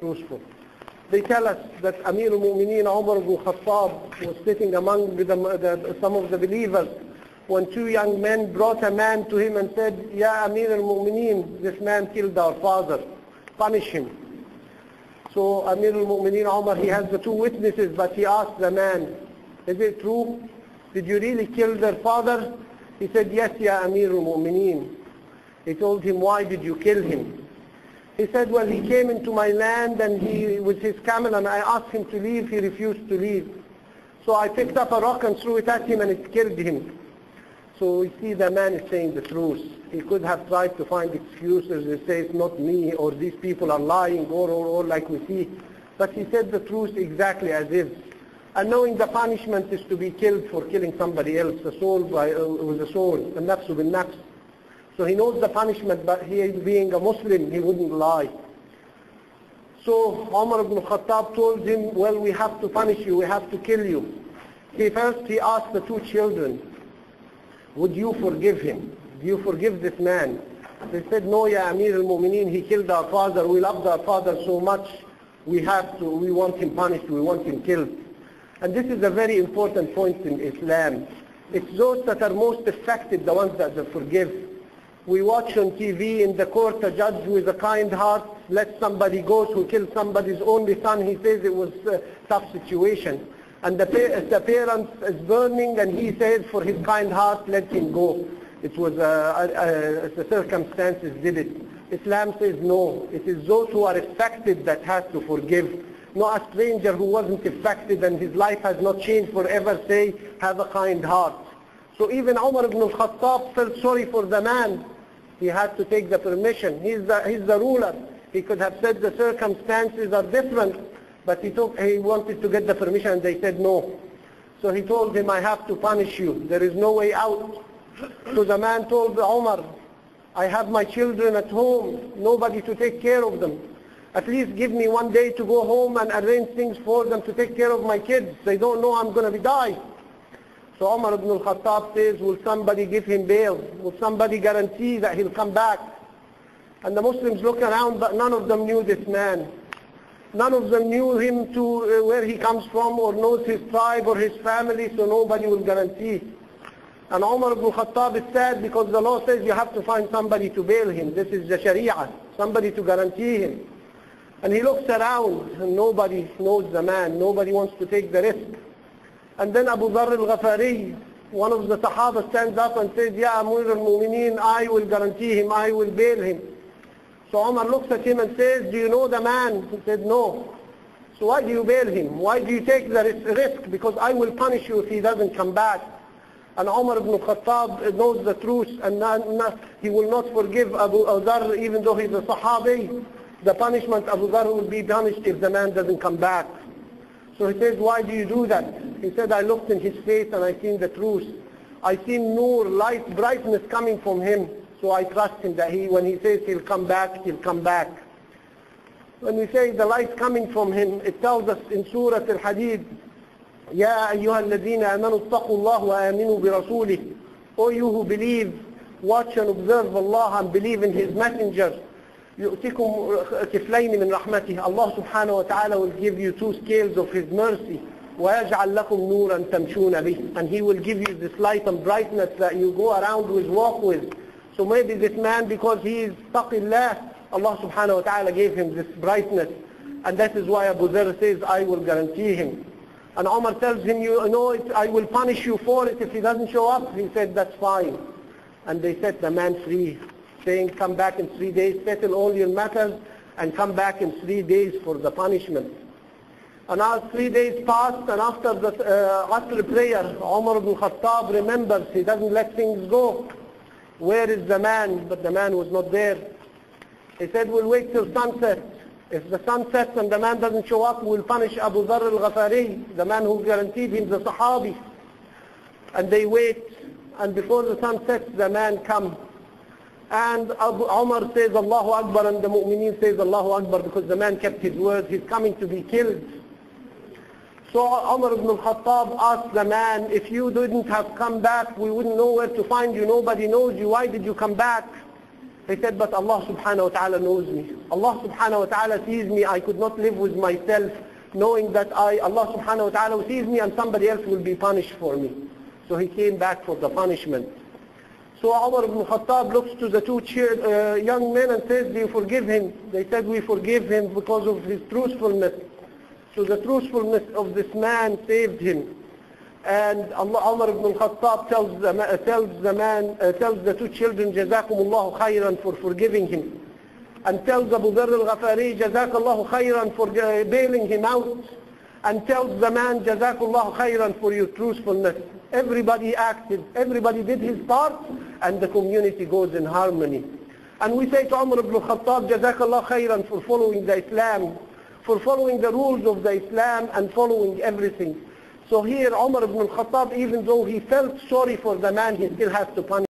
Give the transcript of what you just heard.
truthful. They tell us that Amir al-Mu'mineen Umar ibn Khattab was sitting among some of the believers when two young men brought a man to him and said, Ya Amir al-Mu'mineen, this man killed our father, punish him. So Amir al-Mu'mineen Umar, he has the two witnesses, but he asked the man, is it true? Did you really kill their father? He said, yes, Ya Amir al-Mu'mineen. He told him, why did you kill him? He said, well, he came into my land and he with his camel and I asked him to leave, he refused to leave. So I picked up a rock and threw it at him and it killed him. So we see the man is saying the truth. He could have tried to find excuses and say it's not me or these people are lying or like we see. But he said the truth exactly as is. And knowing the punishment is to be killed for killing somebody else, the soul with the soul, the nafs bil nafs. So he knows the punishment, but he being a Muslim, he wouldn't lie. So Umar ibn Khattab told him, well, we have to punish you, we have to kill you. He asked the two children, would you forgive him? Do you forgive this man? They said, no, Ya Amir al-Mu'mineen, he killed our father, we loved our father so much, we want him punished, we want him killed. And this is a very important point in Islam. It's those that are most affected, the ones that they forgive. We watch on TV in the court, a judge with a kind heart lets somebody go who killed somebody's only son. He says it was a tough situation. And the parents is burning and he says for his kind heart, let him go. It was the circumstances did it. Islam says no. It is those who are affected that has to forgive. No, a stranger who wasn't affected and his life has not changed forever say, have a kind heart. So even Umar ibn al-Khattab felt sorry for the man. He had to take the permission. He's the ruler. He could have said the circumstances are different, but he wanted to get the permission and they said no. So he told him, I have to punish you. There is no way out. So the man told Umar, I have my children at home, nobody to take care of them. At least give me one day to go home and arrange things for them to take care of my kids. They don't know I'm going to die. So Umar ibn al-Khattab says, will somebody give him bail? Will somebody guarantee that he'll come back? And the Muslims look around, but none of them knew this man. None of them knew him to where he comes from or knows his tribe or his family, so nobody will guarantee. And Umar ibn al-Khattab is sad because the law says you have to find somebody to bail him. This is the Sharia, somebody to guarantee him. And he looks around and nobody knows the man, nobody wants to take the risk. And then Abu Dharr al-Ghafari, one of the Sahaba, stands up and says, Ya Amir al-Mu'mineen, I will guarantee him, I will bail him. So Umar looks at him and says, do you know the man? He said, no. So why do you bail him? Why do you take the risk? Because I will punish you if he doesn't come back. And Umar ibn Khattab knows the truth and he will not forgive Abu Dharr even though he's a Sahabi. The punishment, Abu Dharr will be punished if the man doesn't come back. So he says, why do you do that? He said, I looked in his face and I seen the truth. I seen nur, light, brightness coming from him. So I trust him that when he says he'll come back, he'll come back. When we say the light coming from him, it tells us in Surah Al-Hadid, Ya ayyuha alladhina amanu attaqullah wa aminu bi rasulih. O you who believe, watch and observe Allah and believe in His messenger. يؤتكم كفلين من رحمته. Allah subhanahu wa ta'ala will give you two scales of His mercy. وَيَجْعَلْ لَكُمْ نُورًا تَمْشُونَ بِهِ. And He will give you this light and brightness that you go around with, walk with. So maybe this man, because he is taqillah, Allah subhanahu wa ta'ala gave him this brightness. And that is why Abu Dharr says, I will guarantee him. And Umar tells him, you know, I will punish you for it if he doesn't show up. He said, that's fine. And they set the man free, saying, come back in 3 days, settle all your matters, and come back in 3 days for the punishment. And as 3 days passed, and after the Asr prayer, Umar ibn Khattab remembers, he doesn't let things go. Where is the man? But the man was not there. He said, we'll wait till sunset. If the sun sets and the man doesn't show up, we'll punish Abu Dharr al-Ghafari, the man who guaranteed him, the Sahabi. And they wait, and before the sun sets, the man comes. And Umar says Allahu Akbar and the Mu'mineen says Allahu Akbar because the man kept his word. He's coming to be killed. So Umar ibn al-Khattab asked the man, if you didn't have come back, we wouldn't know where to find you. Nobody knows you. Why did you come back? He said, but Allah subhanahu wa ta'ala knows me. Allah subhanahu wa ta'ala sees me. I could not live with myself knowing that Allah subhanahu wa ta'ala sees me and somebody else will be punished for me. So he came back for the punishment. So Umar ibn Khattab looks to the two young men and says, do you forgive him? They said, we forgive him because of his truthfulness. So the truthfulness of this man saved him. And Umar ibn Khattab tells the two children, Jazakumullahu khayran for forgiving him. And tells Abu Dharr al-Ghafari, Jazakallahu khayran for bailing him out. And tells the man, Jazakallahu khayran for your truthfulness. Everybody acted, everybody did his part, and the community goes in harmony. And we say to Umar ibn Khattab, Jazakallahu khayran for following the Islam, for following the rules of the Islam and following everything. So here Umar ibn Khattab, even though he felt sorry for the man, he still has to punish